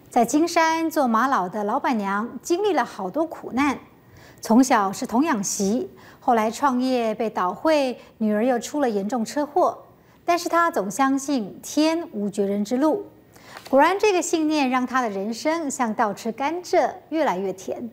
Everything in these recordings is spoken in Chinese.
在金山做玛瑙的老板娘经历了好多苦难，从小是童养媳，后来创业被倒会，女儿又出了严重车祸，但是她总相信天无绝人之路。果然，这个信念让她的人生像倒吃甘蔗，越来越甜。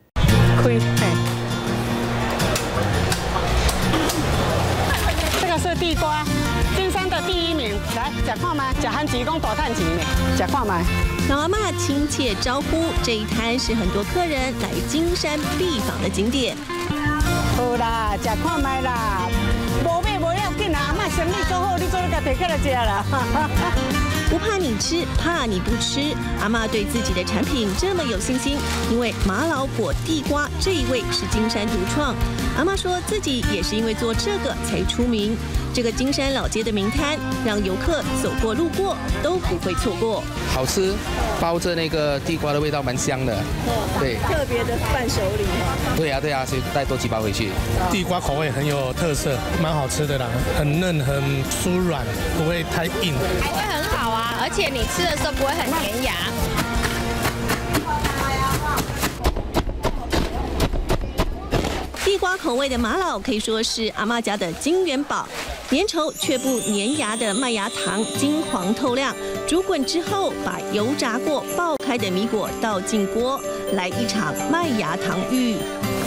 这个是地瓜，金山的第1名，来吃看吗？吃汉吉公大探钱呢，吃看吗？ 老阿嬷亲切招呼，这一摊是很多客人来金山必访的景点。 好啦，吃看卖啦，无买无要紧啦，阿嬷生意做好，你做你家摕起来吃啦。 不怕你吃，怕你不吃。阿嬷对自己的产品这么有信心，因为玛瑙果地瓜这一味是金山独创。阿嬷说自己也是因为做这个才出名。这个金山老街的名摊，让游客走过路过都不会错过。 好吃，包着那个地瓜的味道蛮香的。对， 特别的伴手礼。 对啊，所以带多几包回去。 地瓜口味很有特色，蛮好吃的啦，很嫩很酥软，不会太硬。 还会很好啊，而且你吃的时候不会很粘牙。 地瓜口味的玛瑙可以说是阿嬷家的金元宝，粘稠却不粘牙的麦芽糖金黄透亮，煮滚之后把油炸过爆开的米果倒进锅，来一场麦芽糖浴。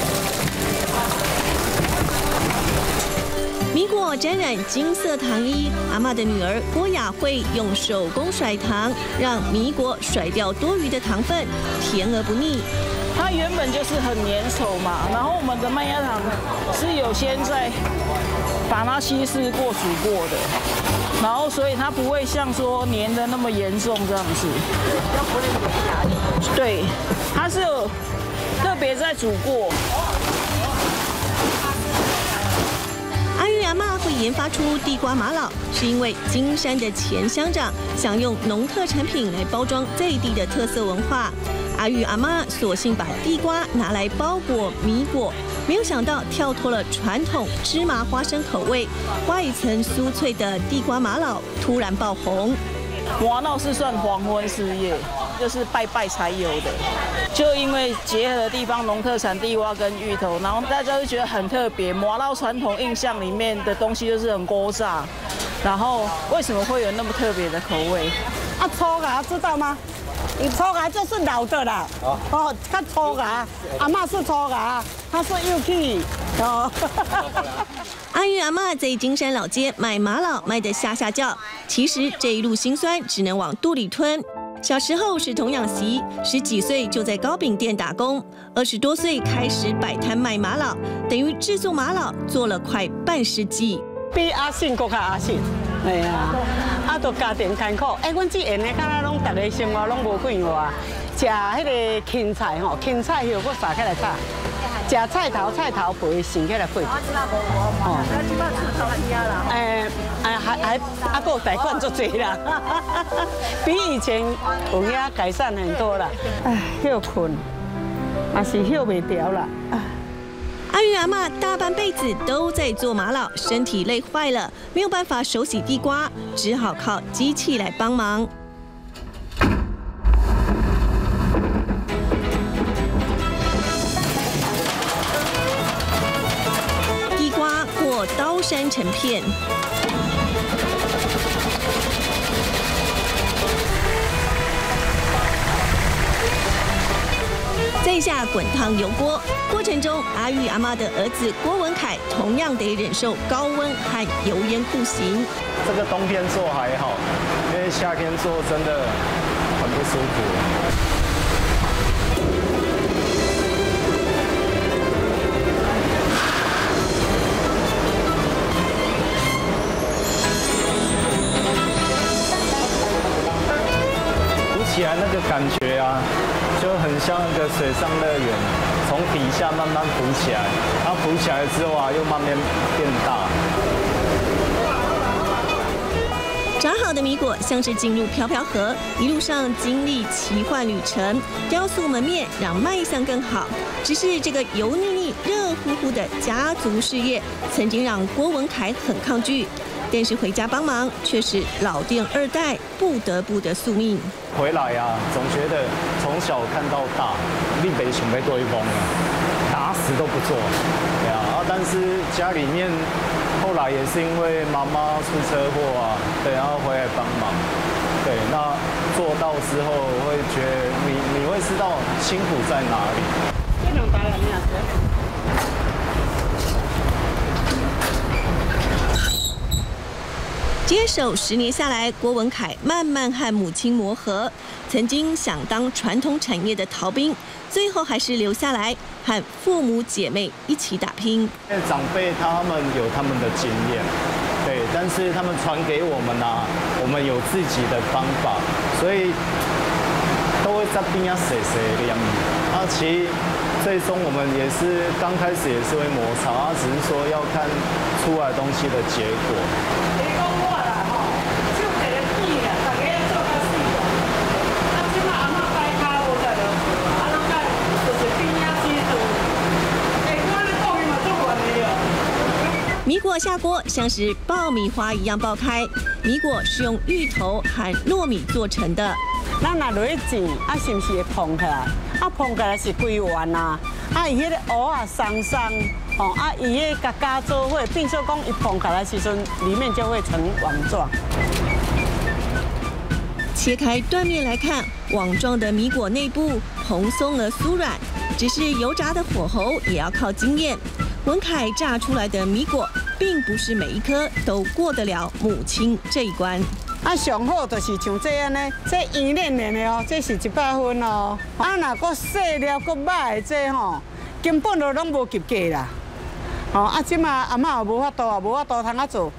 米果沾染金色糖衣，阿嬷的女儿郭雅慧用手工甩糖，让米果甩掉多余的糖分，甜而不腻。 它原本就是很粘稠嘛，然后我们的麦芽糖是有先在把它稀释过、煮过的，然后所以它不会像说粘的那么严重这样子。对，它是有特别在煮过。 阿玉阿嬷会研发出地瓜玛瑙，是因为金山的前乡长想用农特产品来包装在地的特色文化。阿玉阿嬷索性把地瓜拿来包裹米果，没有想到跳脱了传统芝麻花生口味，外一层酥脆的地瓜玛瑙突然爆红。 玛瑙是算黄昏事业，就是拜拜才有的，就因为结合的地方农特产地瓜跟芋头，然后大家就觉得很特别。玛瑙传统印象里面的东西就是很古早，然后为什么会有那么特别的口味？啊，粗芽知道吗？粗芽就是老的啦，哦，看粗芽，阿嬷是粗芽，她是幼气哦。 阿玉阿嬷在金山老街卖玛瑙卖得吓吓叫，其实这一路辛酸只能往肚里吞。小时候是童养媳，10几岁就在糕饼店打工，20多岁开始摆摊卖玛瑙，等于制作玛瑙做了快半世纪。 比阿信更较阿信，哎呀，啊，都家庭艰苦。阮这沿的敢若拢大家生活拢无变化，食迄个芹菜吼，芹菜叶我撒起来炒，食菜头皮洗起来配。哦，即摆出头皮啊啦。还有贷款足济啦，比以前有遐改善很多啦。哎，休困，也是休袂掉啦。 阿玉阿嬷大半辈子都在做玛瑙，身体累坏了，没有办法手洗地瓜，只好靠机器来帮忙。地瓜过刀山成片。再下滚烫油锅，过程中阿玉阿嬷的儿子郭文凯同样得忍受高温和油烟酷刑。 这个冬天做还好，因为夏天做真的很不舒服。浮起来那个感觉啊，就很像那个水上乐园，从底下慢慢浮起来，它浮起来之后啊，又慢慢变大。 炸好的米果像是进入飘飘河，一路上经历奇幻旅程。雕塑门面让卖相更好，只是这个油腻腻、热乎乎的家族事业，曾经让郭文凯很抗拒。 但是回家帮忙却是老店2代不得不的宿命。 回来啊，总觉得从小看到大，你没想被对方啊，打死都不做。对啊，但是家里面后来也是因为妈妈出车祸啊，对，然后回来帮忙。对，那做到之后会觉得你会知道辛苦在哪里。 接手10年下来，郭文凯慢慢和母亲磨合。曾经想当传统产业的逃兵，最后还是留下来和父母姐妹一起打拼。 长辈他们有他们的经验，对，但是他们传给我们啊，我们有自己的方法，所以都会在边啊谁的样子。啊，其实最终我们也是刚开始也是会摩擦，啊，只是说要看出来东西的结果。 米果下锅像是爆米花一样爆开，米果是用芋头和糯米做成的。 咱若落去煎，啊是不是会膨起来？啊膨起来是规圆啊，啊伊迄个蚵啊松松，哦啊伊迄个加做伙，变做讲伊膨起来时阵，里面就会成网状。 切开断面来看，网状的米果内部蓬松而酥软，只是油炸的火候也要靠经验。文凯炸出来的米果，并不是每一颗都过得了母亲这一关。 啊，上好就是像这样呢，这圆嫩嫩的哦，这是100分哦。啊，若搁细了搁歹的这吼，根本就拢无及格啦。哦，啊，即马阿嬷也无法度啊，无法度通啊做。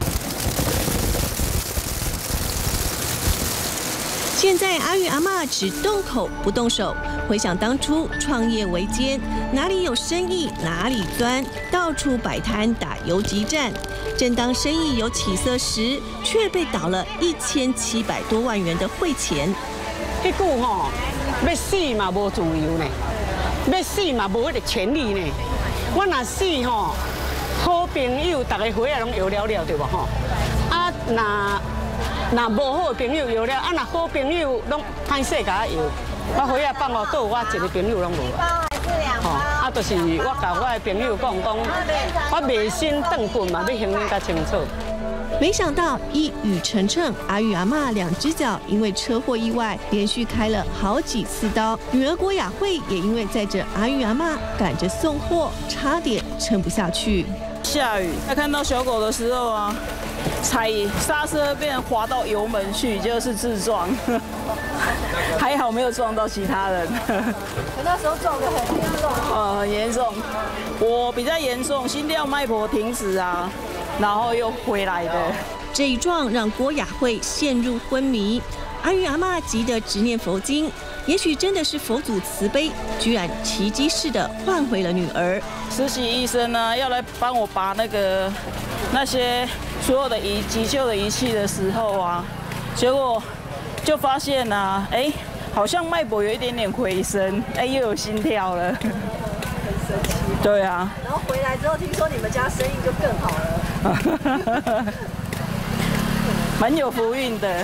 现在阿玉阿嬷只动口不动手，回想当初创业维艰，哪里有生意哪里钻，到处摆摊打游击战。正当生意有起色时，却被倒了1700多万元的汇钱。 迄句吼，要死嘛无自由呢，要死嘛无迄个权利呢。我若死吼，好朋友大家回来拢摇了了，对无吼？啊，若无好朋友摇了，啊，若好朋友拢歹势甲我摇，我回来放我倒我一个朋友拢无。吼，啊，就是我甲我的朋友讲，我袂心断棍嘛，要形容较清楚。 没想到一语成谶，阿玉阿嬷2只脚因为车祸意外连续开了好几次刀，女儿郭雅慧也因为载着阿玉阿嬷赶着送货，差点撑不下去。 下雨，在看到小狗的时候啊，踩刹车变滑到油门去，就是自撞，还好没有撞到其他人。 我那时候撞得很严重。 很严重，我比较严重，心跳脉搏停止啊，然后又回来的。 这一撞让郭雅慧陷入昏迷，阿玉阿嬷急得直念佛经，也许真的是佛祖慈悲，居然奇迹似的换回了女儿。 实习医生呢，要来帮我拔那些所有的急救的仪器的时候啊，结果就发现啊，好像脉搏有一点点回升，又有心跳了。很神奇。 对啊。 然后回来之后，听说你们家生意就更好了。 蛮有福运的。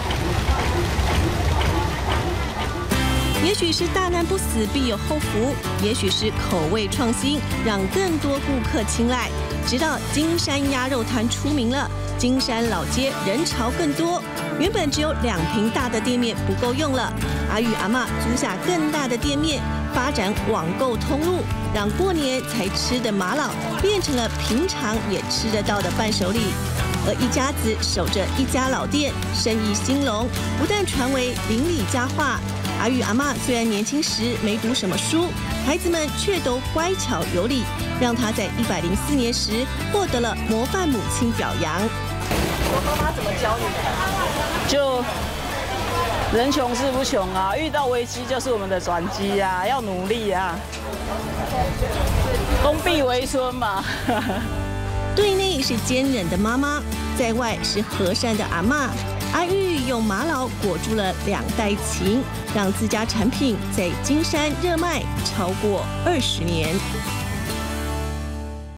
也许是大难不死必有后福，也许是口味创新，让更多顾客青睐。直到金山鸭肉摊出名了，金山老街人潮更多。原本只有2坪大的店面不够用了，阿玉阿嬷租下更大的店面，发展网购通路，让过年才吃的玛瑙变成了平常也吃得到的伴手礼。而一家子守着一家老店，生意兴隆，不但传为邻里佳话。阿玉阿嬷虽然年轻时没读什么书，孩子们却都乖巧有礼，让她在104年时获得了模范母亲表扬。 我妈妈怎么教你的？ 就人穷志不穷啊，遇到危机就是我们的转机啊，要努力啊，封闭为村嘛。 对内是坚韧的妈妈，在外是和善的阿嬷。阿玉用玛瑙裹住了2代情，让自家产品在金山热卖超过20年。